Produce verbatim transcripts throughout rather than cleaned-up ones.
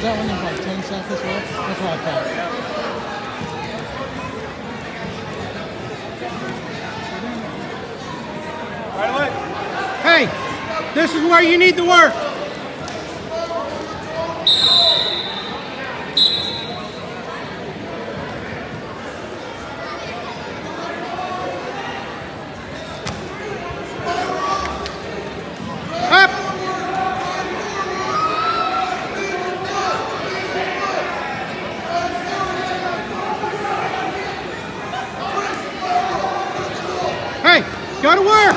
that one in like ten seconds as well? That's what I thought. Right away. Hey, this is where you need to work. Up. Hey, go to work.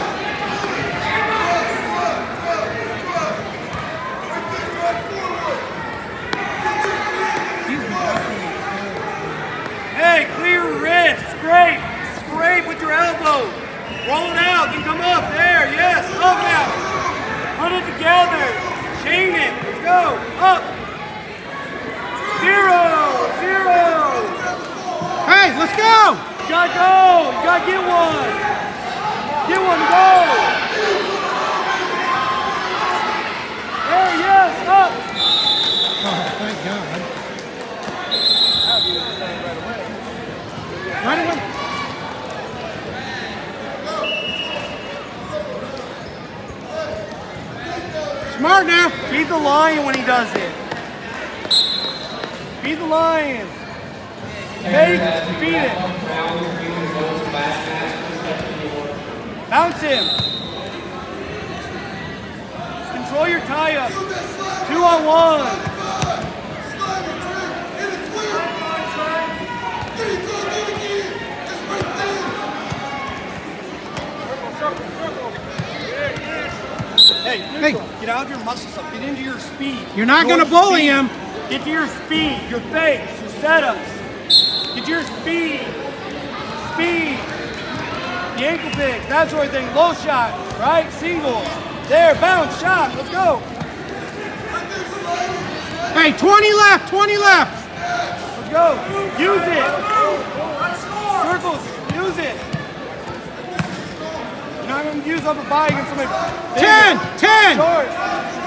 Hey, clear your wrist. Scrape. Scrape with your elbow. Roll it out. Then come up. There. Yes. Up now. Put it together. Chain it. Let's go. Up. Zero. Zero. Hey, let's go. You gotta go. You gotta get one. Get one. Go. There. Yes. Up. Oh, thank God. Right away. Smart now. Feed the lion when he does it. Feed the lion. Fake, feed it. Bounce him. Control your tie-up. Two on one. Hey, Hey, get out of your muscle stuff. Get into your speed. you're not Your going to bully speed. him. Get to your speed, your fakes, your setups. Get to your speed. Speed. The ankle picks, that sort of thing. Low shot, right? Singles. There, bounce, shot. Let's go. Hey, twenty left, twenty left. Let's go. Use it. Circles. Use it. You're not going to use upper body against somebody big. ten, ten. Short.